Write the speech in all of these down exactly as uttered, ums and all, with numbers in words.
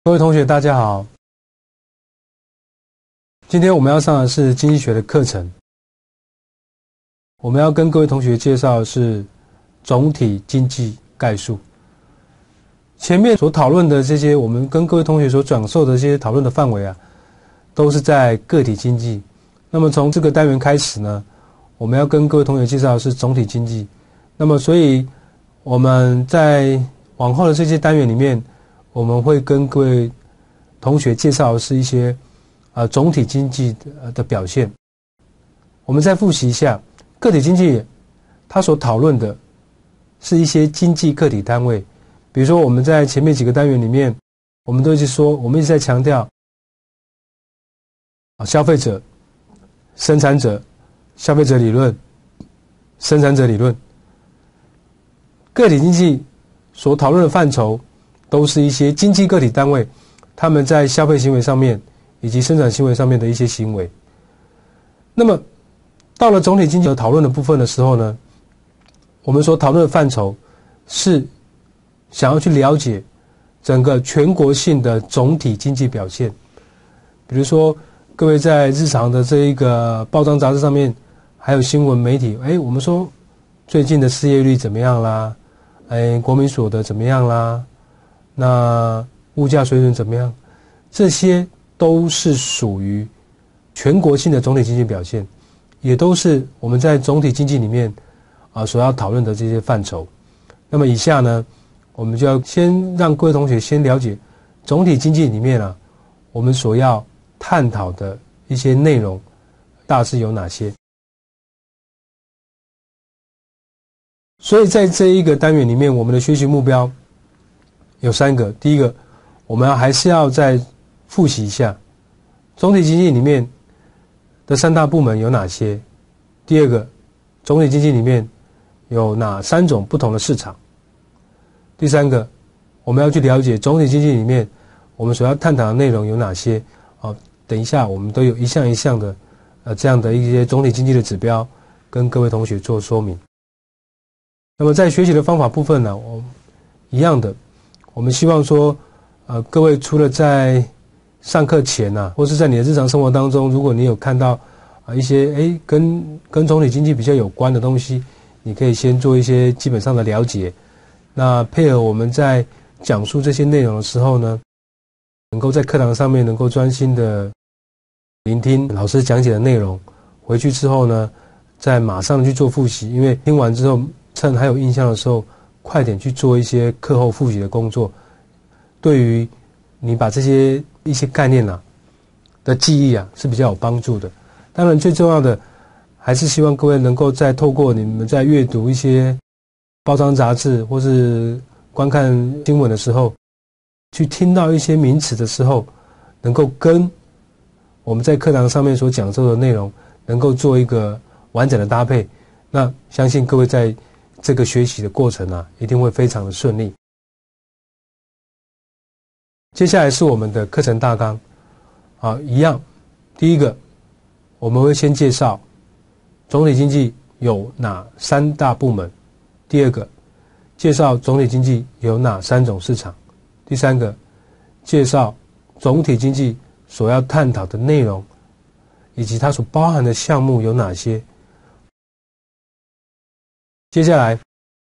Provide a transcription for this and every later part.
各位同学，大家好。今天我们要上的是经济学的课程。我们要跟各位同学介绍的是总体经济概述。前面所讨论的这些，我们跟各位同学所讲授的这些讨论的范围啊，都是在个体经济。那么从这个单元开始呢，我们要跟各位同学介绍的是总体经济。那么所以我们在往后的这些单元里面，我们会跟各位同学介绍的是一些呃总体经济 的, 的表现。我们再复习一下，个体经济它所讨论的是一些经济个体单位。比如说我们在前面几个单元里面，我们都一直说，我们一直在强调啊消费者、生产者、消费者理论、生产者理论。个体经济所讨论的范畴都是一些经济个体单位他们在消费行为上面以及生产行为上面的一些行为。那么到了总体经济的讨论的部分的时候呢，我们所讨论的范畴是想要去了解整个全国性的总体经济表现。比如说各位在日常的这一个报章杂志上面还有新闻媒体，哎，我们说最近的失业率怎么样啦，哎，国民所得怎么样啦，那物价水准怎么样，这些都是属于全国性的总体经济表现，也都是我们在总体经济里面啊所要讨论的这些范畴。那么以下呢，我们就要先让各位同学先了解总体经济里面啊我们所要探讨的一些内容大致有哪些。所以在这一个单元里面，我们的学习目标有三个。第一个，我们还是要再复习一下总体经济里面的三大部门有哪些。第二个，总体经济里面有哪三种不同的市场。第三个，我们要去了解总体经济里面我们所要探讨的内容有哪些。好，等一下我们都有一项一项的呃这样的一些总体经济的指标跟各位同学做说明。那么在学习的方法部分呢，我一样的，我们希望说呃各位除了在上课前啊，或是在你的日常生活当中，如果你有看到啊一些诶跟跟总体经济比较有关的东西，你可以先做一些基本上的了解。那配合我们在讲述这些内容的时候呢，能够在课堂上面能够专心的聆听老师讲解的内容，回去之后呢，再马上去做复习。因为听完之后，趁还有印象的时候，快点去做一些课后复习的工作，对于你把这些一些概念啊的记忆啊是比较有帮助的。当然最重要的还是希望各位能够再透过你们在阅读一些报章杂志或是观看新闻的时候，去听到一些名词的时候，能够跟我们在课堂上面所讲授的内容能够做一个完整的搭配。那相信各位在这个学习的过程啊，一定会非常的顺利。接下来是我们的课程大纲，好，一样，第一个我们会先介绍总体经济有哪三大部门。第二个，介绍总体经济有哪三种市场。第三个，介绍总体经济所要探讨的内容以及它所包含的项目有哪些。接下来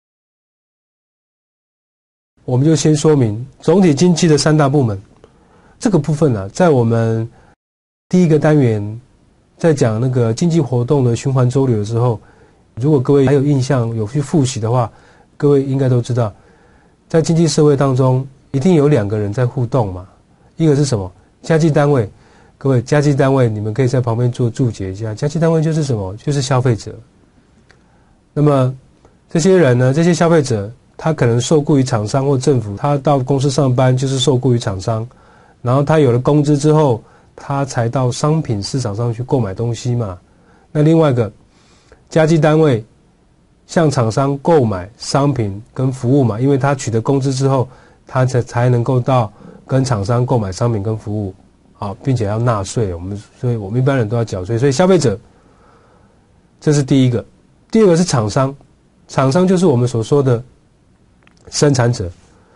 我们就先说明总体经济的三大部门。这个部分呢、啊，在我们第一个单元在讲那个经济活动的循环周流的时候，如果各位还有印象有去复习的话，各位应该都知道，在经济社会当中一定有两个人在互动嘛。一个是什么？家计单位。各位，家计单位你们可以在旁边做注解一下，家计单位就是什么？就是消费者。那么这些人呢，这些消费者他可能受雇于厂商或政府，他到公司上班就是受雇于厂商，然后他有了工资之后，他才到商品市场上去购买东西嘛。那另外一个家计单位向厂商购买商品跟服务嘛，因为他取得工资之后，他才才能够到跟厂商购买商品跟服务，好，并且要纳税，我们所以我们一般人都要缴税，所以消费者这是第一个。第二个是厂商，厂商就是我们所说的生产者。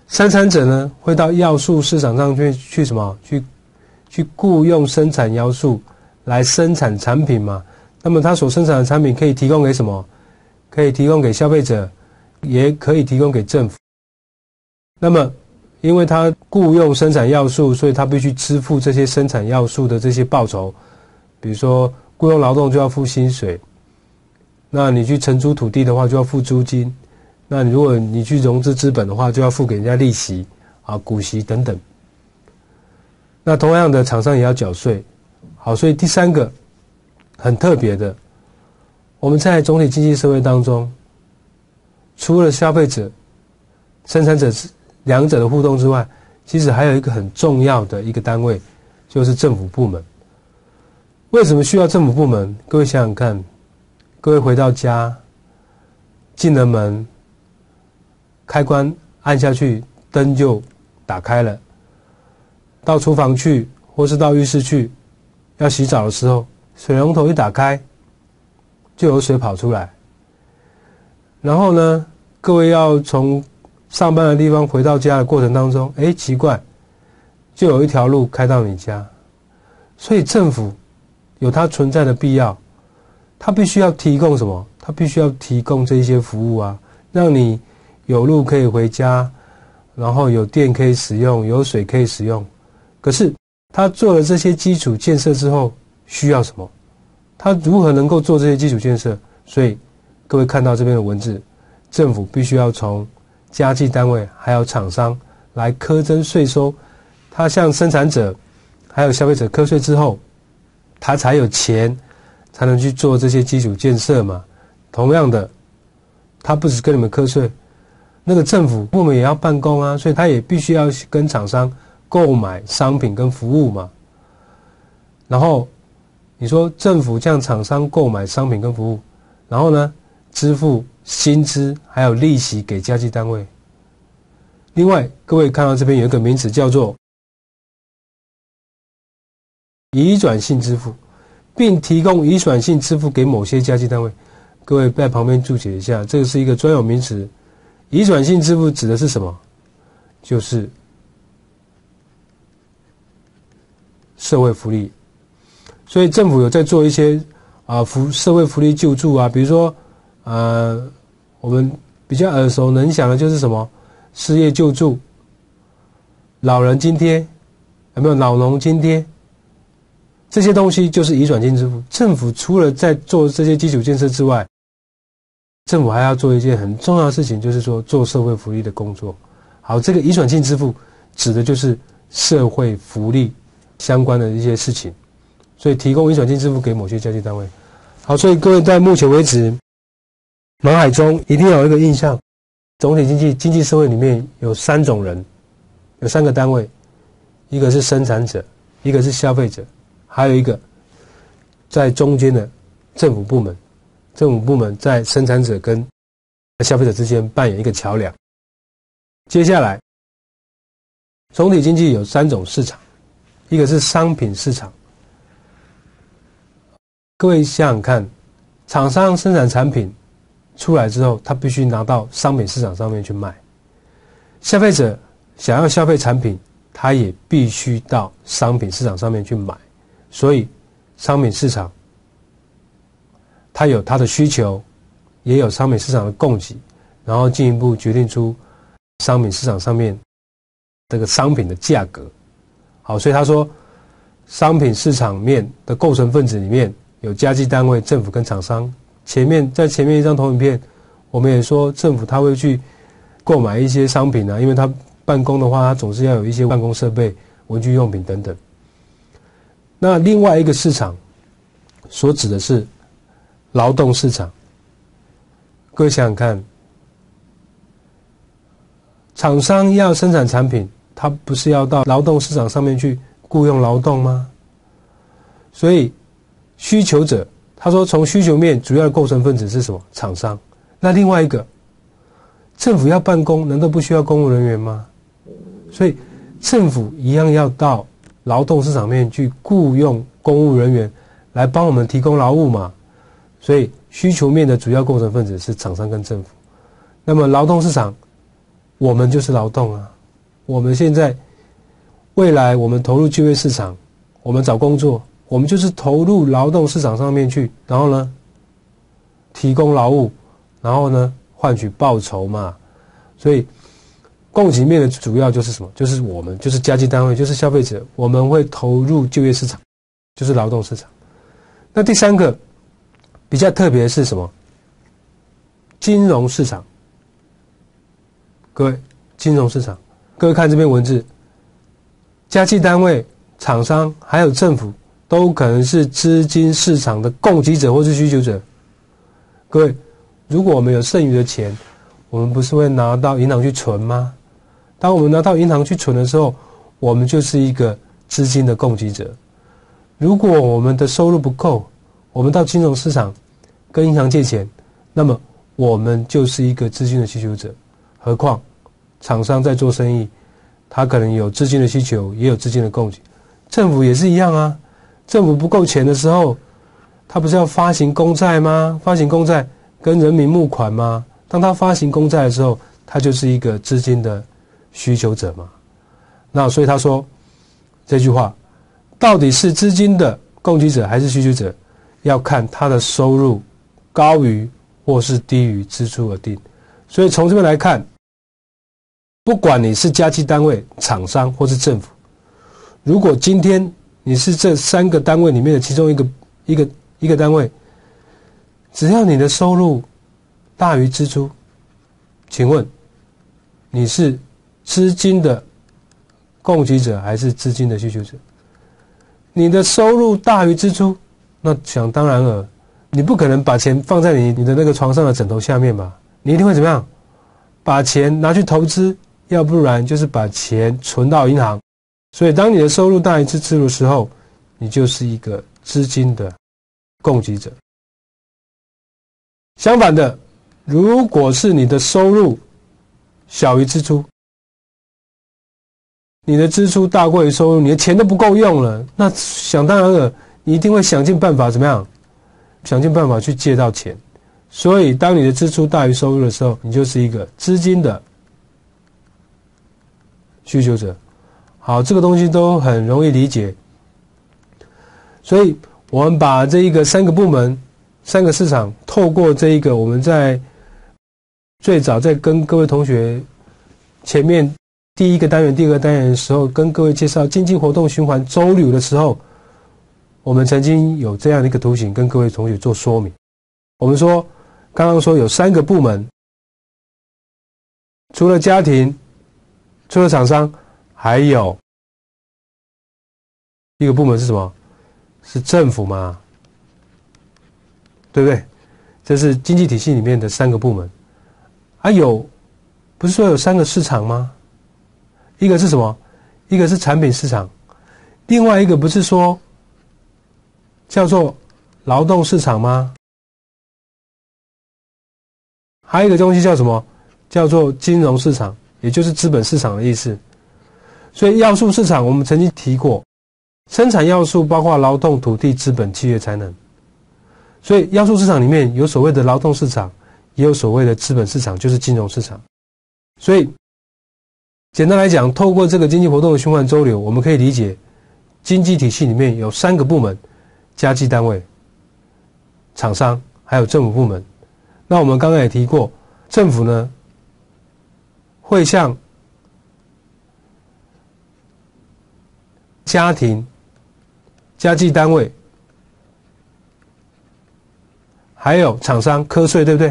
生产者呢会到要素市场上去去什么？去去雇佣生产要素来生产产品嘛。那么他所生产的产品可以提供给什么？可以提供给消费者，也可以提供给政府。那么因为他雇佣生产要素，所以他必须支付这些生产要素的这些报酬。比如说雇佣劳动就要付薪水，那你去承租土地的话就要付租金。那如果你去融资资本的话，就要付给人家利息啊、股息等等。那同样的，厂商也要缴税。好，所以第三个很特别的，我们在总体经济社会当中，除了消费者、生产者两者的互动之外，其实还有一个很重要的一个单位，就是政府部门。为什么需要政府部门？各位想想看，各位回到家，进了门，开关按下去，灯就打开了。到厨房去，或是到浴室去，要洗澡的时候，水龙头一打开，就有水跑出来。然后呢，各位要从上班的地方回到家的过程当中，哎，奇怪，就有一条路开到你家。所以政府有它存在的必要，它必须要提供什么？它必须要提供这些服务啊，让你有路可以回家，然后有电可以使用，有水可以使用。可是他做了这些基础建设之后，需要什么？他如何能够做这些基础建设？所以各位看到这边的文字，政府必须要从家计单位还有厂商来苛征税收，他向生产者还有消费者课税之后，他才有钱才能去做这些基础建设嘛。同样的，他不只跟你们课税，那个政府部门也要办公啊，所以他也必须要跟厂商购买商品跟服务嘛。然后你说政府向厂商购买商品跟服务，然后呢支付薪资还有利息给家计单位。另外各位看到这边有一个名词叫做移转性支付，并提供移转性支付给某些家计单位。各位在旁边注解一下，这个是一个专有名词。移转性支付指的是什么？就是社会福利。所以政府有在做一些啊福社会福利救助啊，比如说呃我们比较耳熟能详的就是什么失业救助、老人津贴，有没有老农津贴？这些东西就是移转性支付。政府除了在做这些基础建设之外，政府还要做一件很重要的事情，就是说做社会福利的工作。好，这个移转性支付指的就是社会福利相关的一些事情，所以提供移转性支付给某些家计单位。好，所以各位在目前为止，脑海中一定要有一个印象，总体经济经济社会里面有三种人，有三个单位，一个是生产者，一个是消费者，还有一个在中间的政府部门。政府部门在生产者跟消费者之间扮演一个桥梁。接下来，总体经济有三种市场，一个是商品市场。各位想想看，厂商生产产品出来之后，他必须拿到商品市场上面去卖。消费者想要消费产品，他也必须到商品市场上面去买。所以，商品市场它有它的需求，也有商品市场的供给，然后进一步决定出商品市场上面这个商品的价格。好，所以他说，商品市场面的构成分子里面有家计单位、政府跟厂商。前面在前面一张投影片，我们也说政府他会去购买一些商品啊，因为他办公的话，他总是要有一些办公设备、文具用品等等。那另外一个市场所指的是劳动市场。各位想想看，厂商要生产产品，他不是要到劳动市场上面去雇佣劳动吗？所以需求者，他说从需求面主要的构成分子是什么？厂商。那另外一个，政府要办公，难道不需要公务人员吗？所以政府一样要到劳动市场面去雇佣公务人员来帮我们提供劳务嘛。所以需求面的主要构成分子是厂商跟政府。那么劳动市场，我们就是劳动啊， 我们现在未来我们投入就业市场，我们找工作，我们就是投入劳动市场上面去，然后呢提供劳务，然后呢换取报酬嘛。所以供给面的主要就是什么？就是我们就是家计单位，就是消费者，我们会投入就业市场，就是劳动市场。那第三个比较特别的是什么？金融市场。各位，金融市场，各位看这篇文字，家计单位、厂商还有政府都可能是资金市场的供给者或是需求者。各位，如果我们有剩余的钱，我们不是会拿到银行去存吗？当我们拿到银行去存的时候，我们就是一个资金的供给者。如果我们的收入不够，我们到金融市场跟银行借钱，那么我们就是一个资金的需求者。何况厂商在做生意，他可能有资金的需求，也有资金的供给。政府也是一样啊，政府不够钱的时候，他不是要发行公债吗？发行公债跟人民募款吗？当他发行公债的时候，他就是一个资金的需求者嘛。那所以他说这句话，到底是资金的供给者还是需求者，要看他的收入高于或是低于支出而定。所以从这边来看，不管你是家计单位、厂商或是政府，如果今天你是这三个单位里面的其中一个一个一个单位，只要你的收入大于支出，请问你是资金的供给者还是资金的需求者？你的收入大于支出，那想当然了，你不可能把钱放在你你的那个床上的枕头下面吧？你一定会怎么样？把钱拿去投资，要不然就是把钱存到银行。所以当你的收入大于支出的时候，你就是一个资金的供给者。相反的，如果是你的收入小于支出，你的支出大过于收入，你的钱都不够用了，那想当然了，你一定会想尽办法怎么样？想尽办法去借到钱。所以当你的支出大于收入的时候，你就是一个资金的需求者。好，这个东西都很容易理解。所以我们把这一个三个部门、三个市场，透过这一个我们在最早在跟各位同学前面第一个单元、第二个单元的时候，跟各位介绍经济活动循环周流的时候，我们曾经有这样的一个图形跟各位同学做说明。我们说，刚刚说有三个部门，除了家庭，除了厂商，还有一个部门是什么？是政府嘛，对不对？这是经济体系里面的三个部门。啊有，不是说有三个市场吗？一个是什么？一个是产品市场，另外一个不是说叫做劳动市场吗？还有一个东西叫什么？叫做金融市场，也就是资本市场的意思。所以要素市场我们曾经提过，生产要素包括劳动、土地、资本、契约、才能。所以要素市场里面有所谓的劳动市场，也有所谓的资本市场，就是金融市场。所以简单来讲，透过这个经济活动的循环周流，我们可以理解经济体系里面有三个部门：家计单位、厂商还有政府部门。那我们刚刚也提过，政府呢会向家庭、家计单位还有厂商课税，对不对？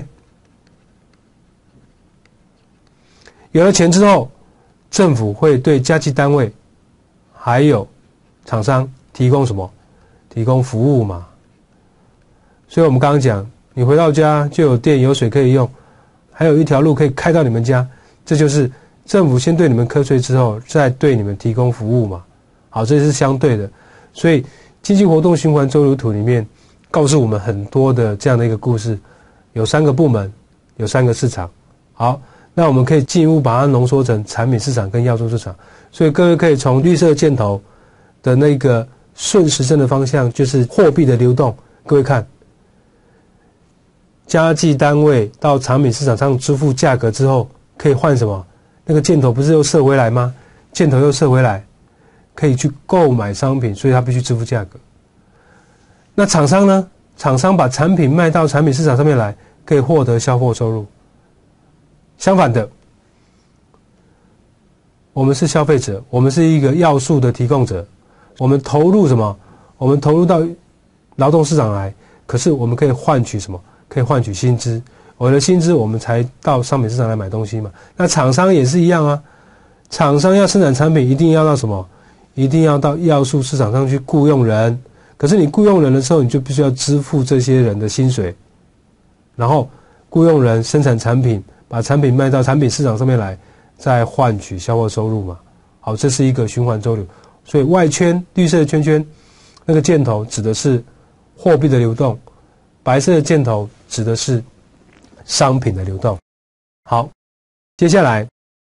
有了钱之后，政府会对家计单位还有厂商提供什么？提供服务嘛。所以我们刚刚讲，你回到家就有电有水可以用，还有一条路可以开到你们家，这就是政府先对你们课税之后，再对你们提供服务嘛。好，这是相对的。所以经济活动循环周流图里面告诉我们很多的这样的一个故事，有三个部门，有三个市场。好，那我们可以进一步把它浓缩成产品市场跟要素市场。所以各位可以从绿色箭头的那个顺时针的方向，就是货币的流动，各位看，家计单位到产品市场上支付价格之后，可以换什么？那个箭头不是又射回来吗？ 箭头又射回来，可以去购买商品，所以他必须支付价格。那厂商呢？厂商把产品卖到产品市场上面来，可以获得销货收入。相反的，我们是消费者，我们是一个要素的提供者，我们投入什么？我们投入到劳动市场来，可是我们可以换取什么？可以换取薪资。有了薪资，我们才到商品市场来买东西嘛。那厂商也是一样啊，厂商要生产产品，一定要到什么？一定要到要素市场上去雇佣人。可是你雇佣人的时候，你就必须要支付这些人的薪水，然后雇佣人生产产品，把产品卖到产品市场上面来，再换取销货收入嘛。好，这是一个循环周流。所以外圈绿色的圈圈，那个箭头指的是货币的流动，白色的箭头指的是商品的流动。好，接下来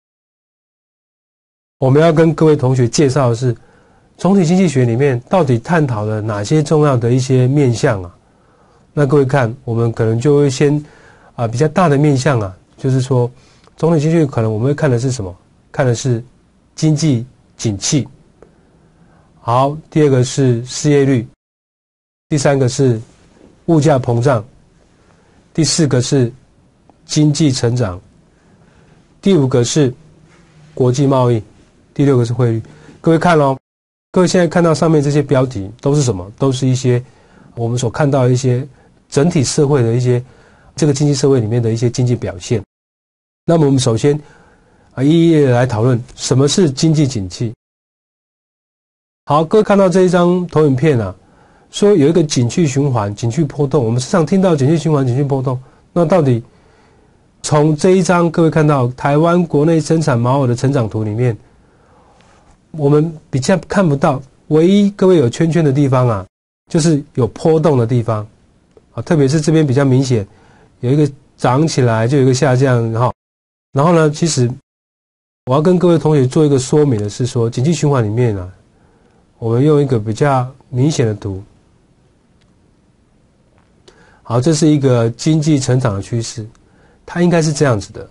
我们要跟各位同学介绍的是总体经济学里面到底探讨了哪些重要的一些面向啊？那各位看，我们可能就会先啊比较大的面向啊，就是说总体经济学可能我们会看的是什么？看的是经济景气。好，第二个是失业率，第三个是物价膨胀，第四个是经济成长，第五个是国际贸易，第六个是汇率。各位看哦，各位现在看到上面这些标题都是什么？都是一些我们所看到的一些整体社会的一些这个经济社会里面的一些经济表现。那么我们首先啊一一来讨论什么是经济景气。好，各位看到这一张投影片啊，说有一个景气循环、景气波动。我们时常听到景气循环、景气波动，那到底从这一张各位看到台湾国内生产毛额的成长图里面，我们比较看不到，唯一各位有圈圈的地方啊，就是有波动的地方啊，特别是这边比较明显，有一个涨起来就有一个下降，然后，然后呢，其实我要跟各位同学做一个说明的是说，景气循环里面啊，我们用一个比较明显的图。好，这是一个经济成长的趋势，它应该是这样子的。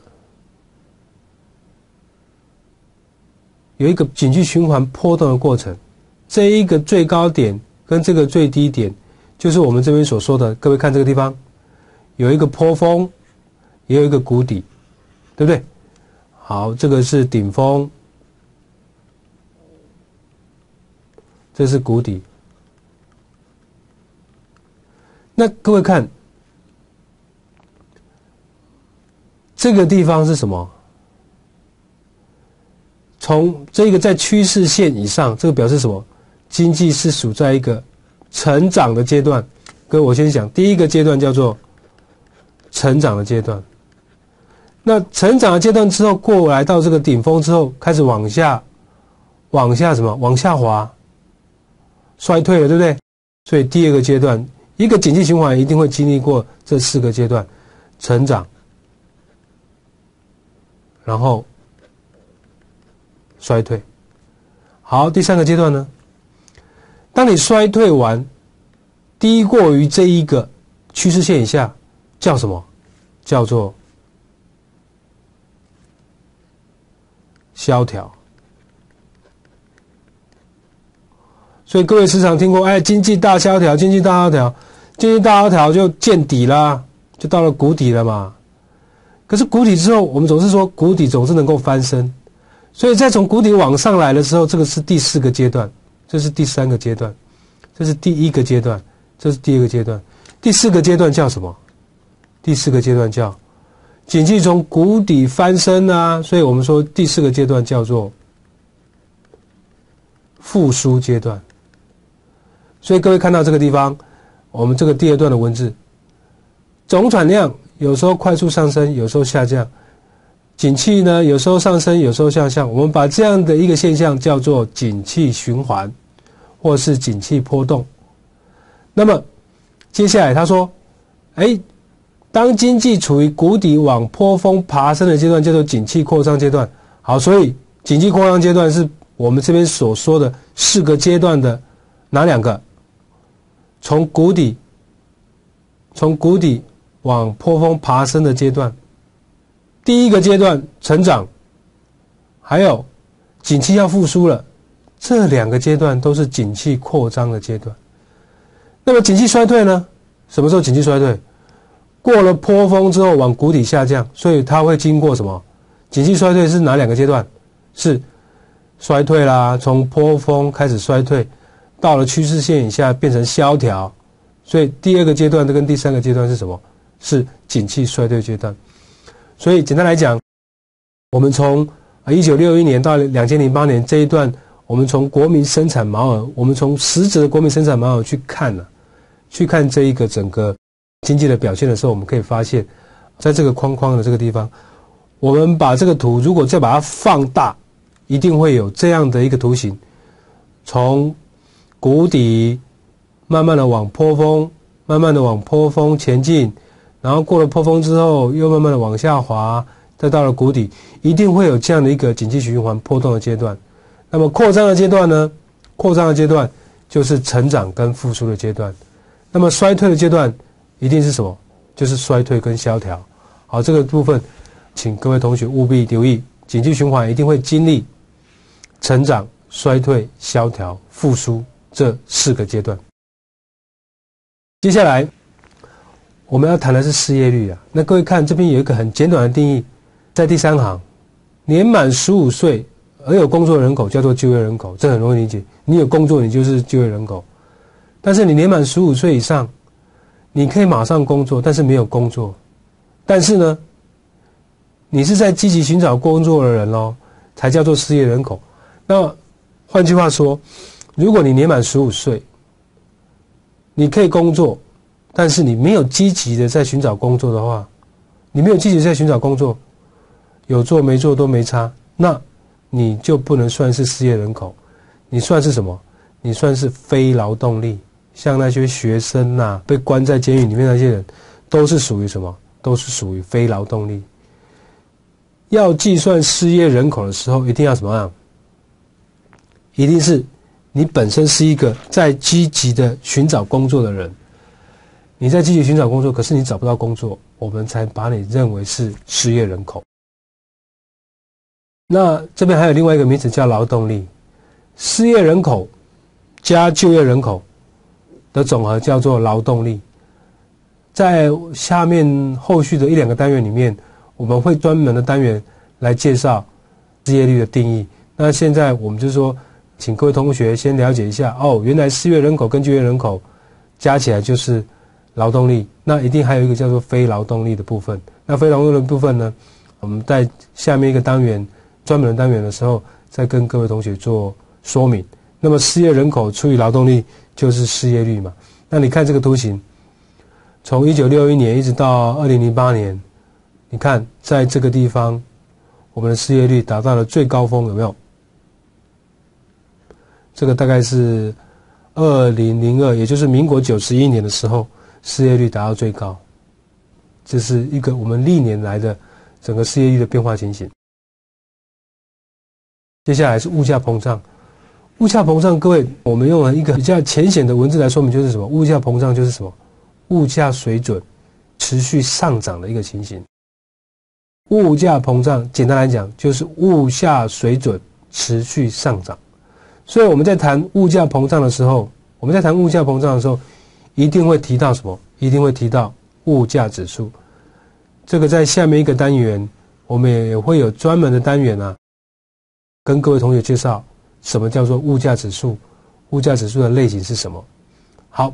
有一个景气循环波动的过程，这一个最高点跟这个最低点，就是我们这边所说的，各位看这个地方，有一个坡峰，也有一个谷底，对不对？好，这个是顶峰，这是谷底。那各位看，这个地方是什么？从这个在趋势线以上，这个表示什么？经济是处在一个成长的阶段。各位，我先讲第一个阶段叫做成长的阶段。那成长的阶段之后，过来到这个顶峰之后，开始往下，往下什么？往下滑，衰退了，对不对？所以第二个阶段，一个景气循环一定会经历过这四个阶段：成长，然后衰退。好，第三个阶段呢？当你衰退完，低过于这一个趋势线以下，叫什么？叫做萧条。所以各位时常听过，哎，经济大萧条，经济大萧条，经济大萧条就见底啦，就到了谷底了嘛。可是谷底之后，我们总是说谷底总是能够翻身，所以再从谷底往上来的时候，这个是第四个阶段，这是第三个阶段，这是第一个阶段，这是第二个阶段，第四个阶段叫什么？第四个阶段叫景气从谷底翻身啊，所以我们说第四个阶段叫做复苏阶段。所以各位看到这个地方，我们这个第二段的文字，总产量有时候快速上升，有时候下降，景气呢有时候上升，有时候下降，我们把这样的一个现象叫做景气循环，或是景气波动。那么接下来他说，哎，当经济处于谷底往坡峰爬升的阶段，叫做景气扩张阶段。好，所以景气扩张阶段是我们这边所说的四个阶段的哪两个？从谷底，从谷底往坡峰爬升的阶段。第一个阶段成长，还有景气要复苏了，这两个阶段都是景气扩张的阶段。那么景气衰退呢？什么时候景气衰退？过了坡峰之后往谷底下降，所以它会经过什么？景气衰退是哪两个阶段？是衰退啦，从坡峰开始衰退，到了趋势线以下变成萧条，所以第二个阶段跟第三个阶段是什么？是景气衰退阶段。所以简单来讲，我们从一九六一年到两千零八年这一段，我们从国民生产毛额，我们从实质的国民生产毛额去看了、啊，去看这一个整个经济的表现的时候，我们可以发现，在这个框框的这个地方，我们把这个图如果再把它放大，一定会有这样的一个图形，从谷底慢慢的往坡峰，慢慢的往坡峰前进，然后过了坡峰之后，又慢慢的往下滑，再到了谷底，一定会有这样的一个景气循环波动的阶段。那么扩张的阶段呢？扩张的阶段就是成长跟复苏的阶段。那么衰退的阶段一定是什么？就是衰退跟萧条。好，这个部分请各位同学务必留意，景气循环一定会经历成长、衰退、萧条、复苏这四个阶段。接下来我们要谈的是失业率啊。那各位看这边有一个很简短的定义，在第三行，年满十五岁而有工作的人口叫做就业人口，这很容易理解。你有工作，你就是就业人口。但是你年满十五岁以上，你可以马上工作，但是没有工作。但是呢，你是在积极寻找工作的人咯，才叫做失业人口。那换句话说，如果你年满十五岁，你可以工作，但是你没有积极的在寻找工作的话，你没有积极在寻找工作，有做没做都没差，那你就不能算是失业人口，你算是什么？你算是非劳动力。像那些学生啊，被关在监狱里面那些人，都是属于什么？都是属于非劳动力。要计算失业人口的时候，一定要怎么样？一定是你本身是一个在积极的寻找工作的人，你在积极寻找工作，可是你找不到工作，我们才把你认为是失业人口。那这边还有另外一个名词叫劳动力，失业人口加就业人口的总和叫做劳动力。在下面后续的一两个单元里面，我们会专门的单元来介绍失业率的定义。那现在我们就说，请各位同学先了解一下，哦，原来失业人口跟就业人口加起来就是劳动力。那一定还有一个叫做非劳动力的部分。那非劳动力的部分呢，我们在下面一个单元专门的单元的时候，再跟各位同学做说明。那么失业人口除以劳动力就是失业率嘛。那你看这个图形，从一九六一年一直到二零零八年，你看在这个地方，我们的失业率达到了最高峰，有没有？这个大概是二零零二，也就是民国九十一年的时候，失业率达到最高。这是一个我们历年来的整个失业率的变化情形。接下来是物价膨胀。物价膨胀，各位，我们用了一个比较浅显的文字来说明，就是什么？物价膨胀就是什么？物价水准持续上涨的一个情形。物价膨胀，简单来讲，就是物价水准持续上涨。所以我们在谈物价膨胀的时候，我们在谈物价膨胀的时候，一定会提到什么？一定会提到物价指数。这个在下面一个单元，我们也会有专门的单元啊，跟各位同学介绍什么叫做物价指数，物价指数的类型是什么。好，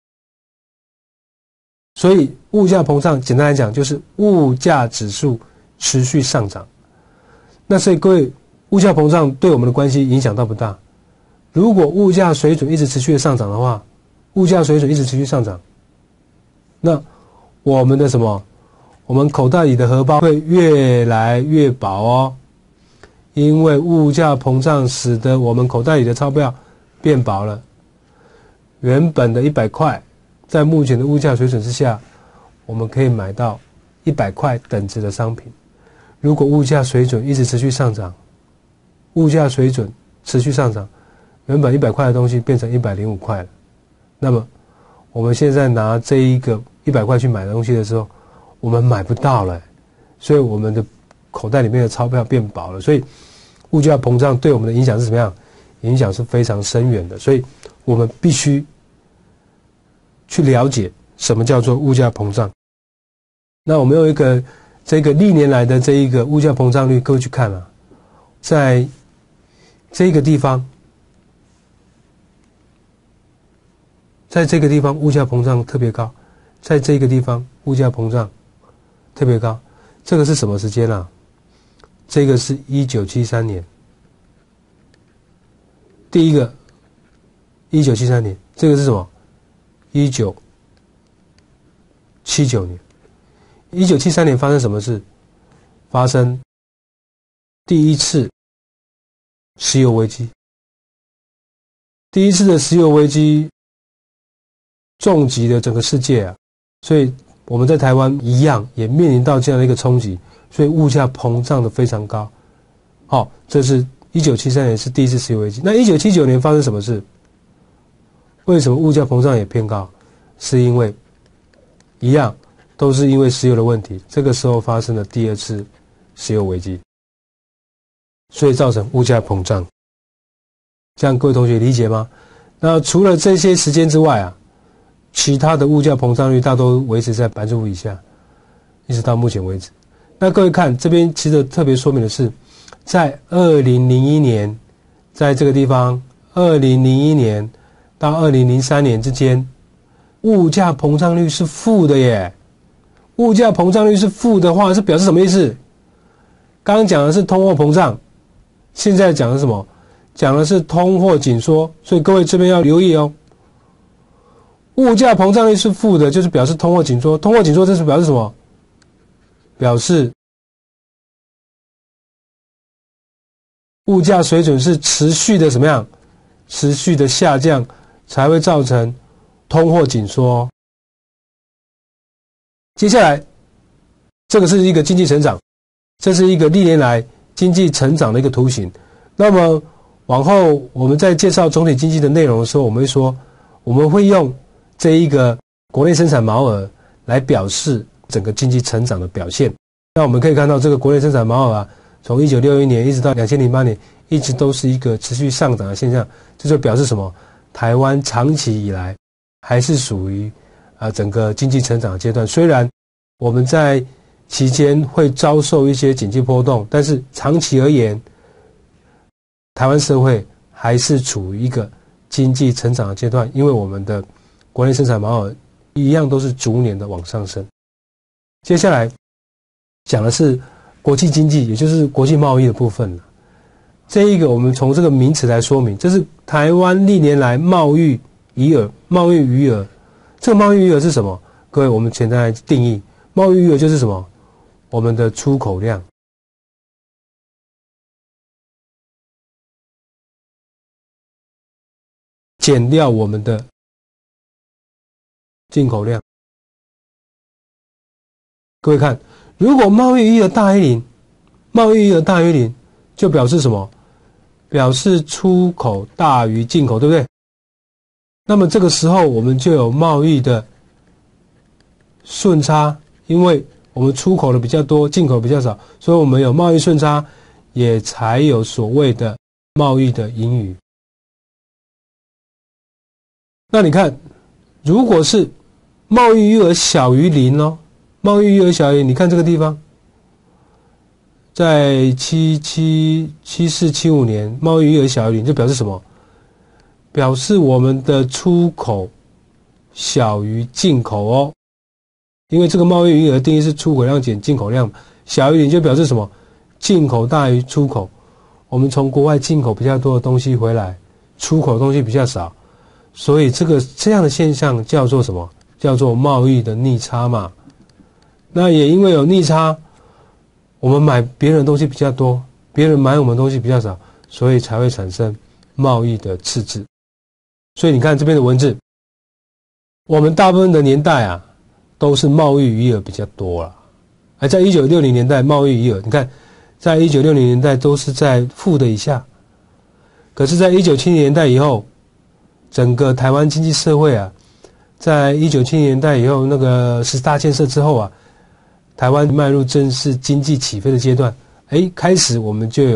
所以物价膨胀简单来讲就是物价指数持续上涨。那所以各位，物价膨胀对我们的关系影响大不大？如果物价水准一直持续的上涨的话，物价水准一直持续上涨，那我们的什么？我们口袋里的荷包会越来越薄哦。因为物价膨胀使得我们口袋里的钞票变薄了，原本的一百块，在目前的物价水准之下，我们可以买到一百块等值的商品。如果物价水准一直持续上涨，物价水准持续上涨，原本一百块的东西变成一百零五块了，那么我们现在拿这一个一百块去买东西的时候，我们买不到了，所以我们的口袋里面的钞票变薄了。所以物价膨胀对我们的影响是怎么样？影响是非常深远的，所以我们必须去了解什么叫做物价膨胀。那我们有一个这个历年来的这一个物价膨胀率，各位去看啊，在这个地方，在这个地方物价膨胀特别高，在这个地方物价膨胀特别高，这个是什么时间啊？这个是一九七三年。第一个一九七三年，这个是什么？一九七九年。一九七三年发生什么事？发生第一次石油危机。第一次的石油危机重击了整个世界啊，所以我们在台湾一样也面临到这样的一个冲击，所以物价膨胀的非常高。好、哦，这是一九七三年是第一次石油危机。那一九七九年发生什么事？为什么物价膨胀也偏高？是因为一样都是因为石油的问题，这个时候发生了第二次石油危机，所以造成物价膨胀。这样各位同学理解吗？那除了这些时间之外啊，其他的物价膨胀率大都维持在百分之五以下，一直到目前为止。那各位看这边，其实特别说明的是，在二零零一年，在这个地方，二零零一年到二零零三年之间，物价膨胀率是负的耶。物价膨胀率是负的话，是表示什么意思？刚刚讲的是通货膨胀，现在讲的是什么？讲的是通货紧缩。所以各位这边要留意哦。物价膨胀率是负的，就是表示通货紧缩。通货紧缩这是表示什么？表示物价水准是持续的什么样？持续的下降，才会造成通货紧缩。接下来，这个是一个经济成长，这是一个历年来经济成长的一个图形。那么往后我们在介绍总体经济的内容的时候，我们会说，我们会用这一个国内生产毛额来表示整个经济成长的表现。那我们可以看到，这个国内生产毛额啊，从一九六一年一直到二零零八年，一直都是一个持续上涨的现象。这就表示什么？台湾长期以来还是属于啊整个经济成长的阶段。虽然我们在期间会遭受一些经济波动，但是长期而言，台湾社会还是处于一个经济成长的阶段，因为我们的国内生产毛额一样都是逐年的往上升。接下来讲的是国际经济，也就是国际贸易的部分了。这一个我们从这个名词来说明，这是台湾历年来贸易余额。贸易余额，这个贸易余额是什么？各位，我们简单来定义，贸易余额就是什么？我们的出口量减掉我们的进口量。各位看，如果贸易余额大于零，贸易余额大于零，就表示什么？表示出口大于进口，对不对？那么这个时候我们就有贸易的顺差，因为我们出口的比较多，进口比较少，所以我们有贸易顺差，也才有所谓的贸易的盈余。那你看，如果是贸易余额小于零哦，贸易余额小于零，你看这个地方，在七七七四七五年，贸易余额小于零，就表示什么？表示我们的出口小于进口哦。因为这个贸易余额定义是出口量减进口量，小于零就表示什么？进口大于出口。我们从国外进口比较多的东西回来，出口的东西比较少，所以这个这样的现象叫做什么？叫做贸易的逆差嘛。那也因为有逆差，我们买别人的东西比较多，别人买我们的东西比较少，所以才会产生贸易的赤字。所以你看这边的文字，我们大部分的年代啊，都是贸易余额比较多啦。而在一九六零年代，贸易余额，你看，在一九六零年代都是在负的以下。可是在一九七零年代以后，整个台湾经济社会啊，在一九七零年代以后，那个十大建设之后啊，台湾迈入正式经济起飞的阶段，哎，开始我们就有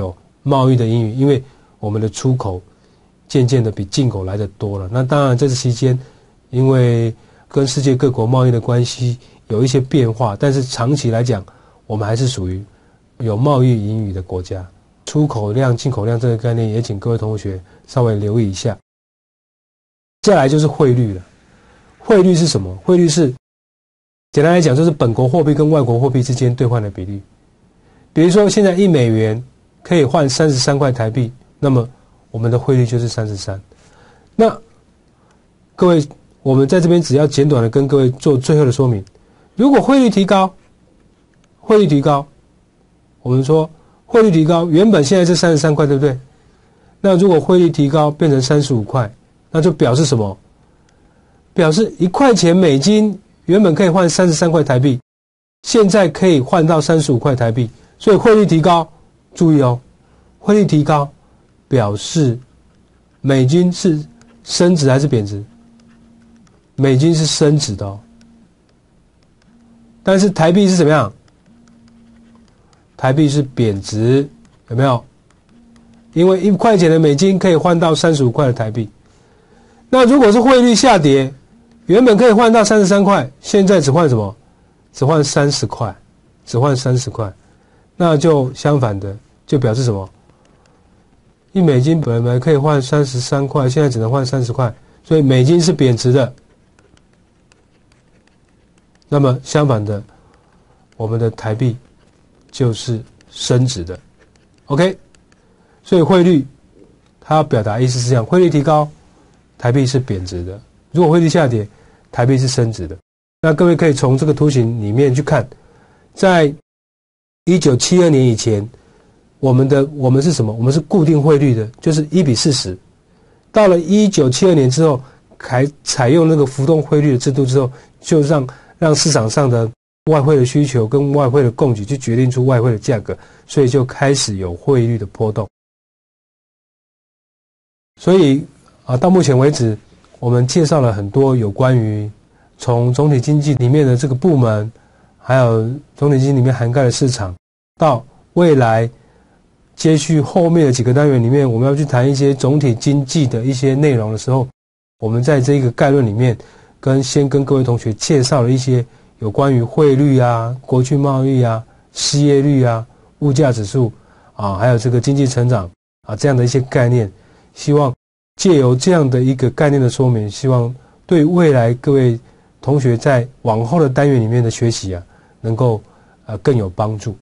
贸易的英语，因为我们的出口渐渐的比进口来的多了。那当然这期间，因为跟世界各国贸易的关系有一些变化，但是长期来讲，我们还是属于有贸易英语的国家。出口量、进口量这个概念，也请各位同学稍微留意一下。再来就是汇率了。汇率是什么？汇率是简单来讲，就是本国货币跟外国货币之间兑换的比率。比如说，现在一美元可以换三十三块台币，那么我们的汇率就是三十三。那各位，我们在这边只要简短的跟各位做最后的说明。如果汇率提高，汇率提高，我们说汇率提高，原本现在是三十三块，对不对？那如果汇率提高变成三十五块，那就表示什么？表示一块钱美金原本可以换三十三块台币，现在可以换到三十五块台币，所以汇率提高。注意哦，汇率提高表示美金是升值还是贬值？美金是升值的哦，但是台币是怎么样？台币是贬值，有没有？因为一块钱的美金可以换到三十五块的台币。那如果是汇率下跌，原本可以换到三十三块，现在只换什么？只换三十块，只换三十块。那就相反的，就表示什么？一美金本来可以换三十三块，现在只能换三十块，所以美金是贬值的。那么相反的，我们的台币就是升值的。OK， 所以汇率它要表达意思是这样：汇率提高，台币是贬值的；如果汇率下跌，台币是升值的。那各位可以从这个图形里面去看，在一九七二年以前，我们的我们是什么？我们是固定汇率的，就是一比四十。到了一九七二年之后，采采用那个浮动汇率的制度之后，就让让市场上的外汇的需求跟外汇的供给去决定出外汇的价格，所以就开始有汇率的波动。所以啊，到目前为止，我们介绍了很多有关于从总体经济里面的这个部门，还有总体经济里面涵盖的市场，到未来接续后面的几个单元里面，我们要去谈一些总体经济的一些内容的时候，我们在这个概论里面，跟先跟各位同学介绍了一些有关于汇率啊、国际贸易啊、失业率啊、物价指数啊，还有这个经济成长啊这样的一些概念，希望借由这样的一个概念的说明，希望对未来各位同学在往后的单元里面的学习啊，能够呃更有帮助。